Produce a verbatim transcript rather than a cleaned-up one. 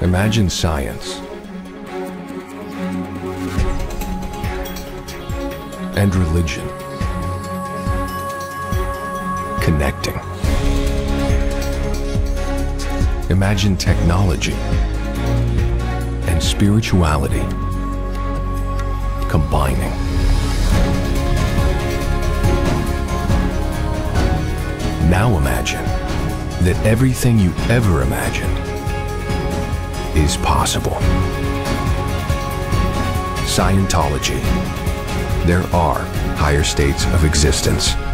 Imagine science and religion connecting. Imagine technology and spirituality combining. Now imagine that everything you ever imagined is possible. Scientology. There are higher states of existence.